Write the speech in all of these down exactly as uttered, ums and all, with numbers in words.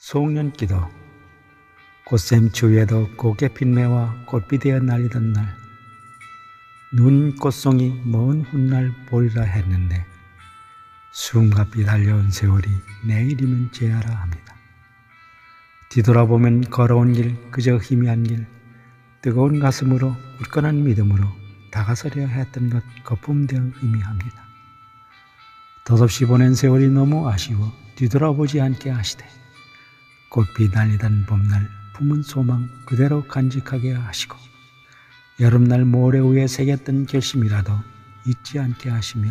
송년기도 꽃샘 추위에도 곱게 핀 매와 꽃비되어 날리던 날, 눈 꽃송이 먼 훗날 보리라 했는데 숨가삐 달려온 세월이 내일이면 재하라 합니다. 뒤돌아보면 걸어온 길 그저 희미한 길, 뜨거운 가슴으로 굳건한 믿음으로 다가서려 했던 것 거품되어 의미합니다. 덧없이 보낸 세월이 너무 아쉬워 뒤돌아보지 않게 하시되 꽃비 날리던 봄날 품은 소망 그대로 간직하게 하시고 여름날 모래 위에 새겼던 결심이라도 잊지 않게 하시며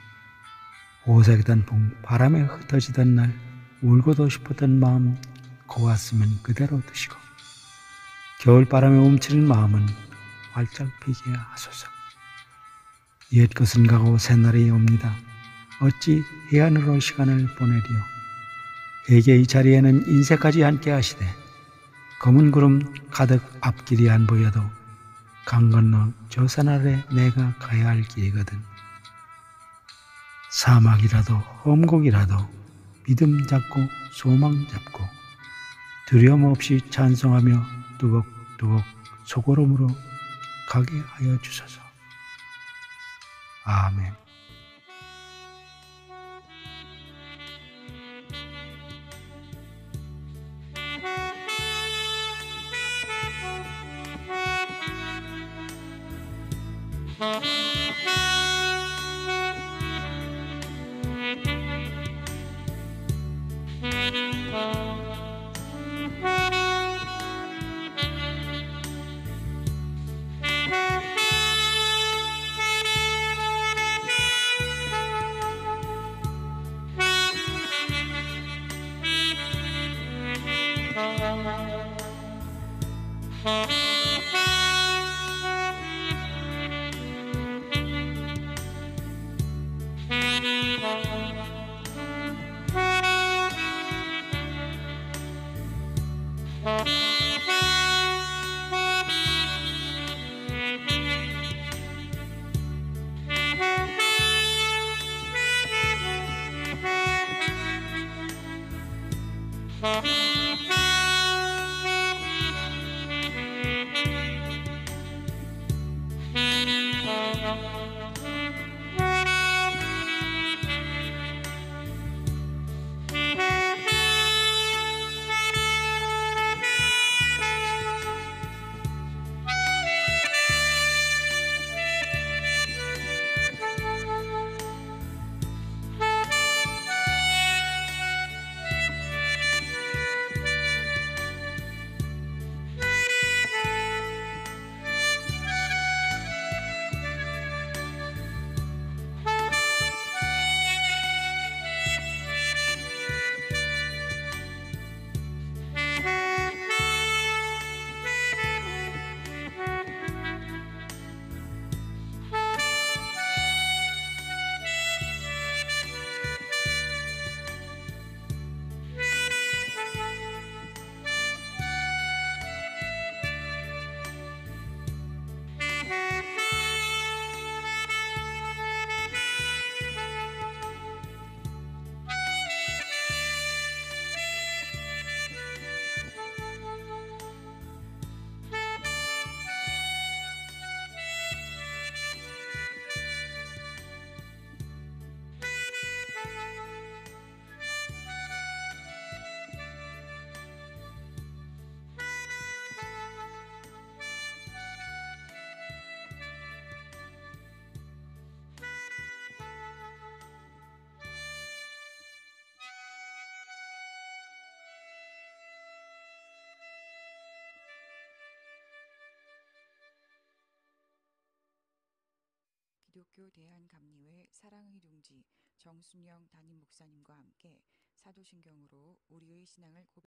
오색던 봉 바람에 흩어지던 날 울고도 싶었던 마음 고왔으면 그대로 두시고 겨울바람에 움츠린 마음은 활짝 피게 하소서. 옛 것은 가고 새날이 옵니다. 어찌 해안으로 시간을 보내리요. 에게 이 자리에는 인생까지 함께 하시되 검은 구름 가득 앞길이 안 보여도 강 건너 저 산 아래 내가 가야 할 길이거든. 사막이라도 험곡이라도 믿음 잡고 소망 잡고 두려움 없이 찬송하며 뚜벅뚜벅 소고름으로 가게 하여 주소서. 아멘. 기독교 대한감리회 사랑의 둥지 정순영 담임 목사님과 함께 사도신경으로 우리의 신앙을 고백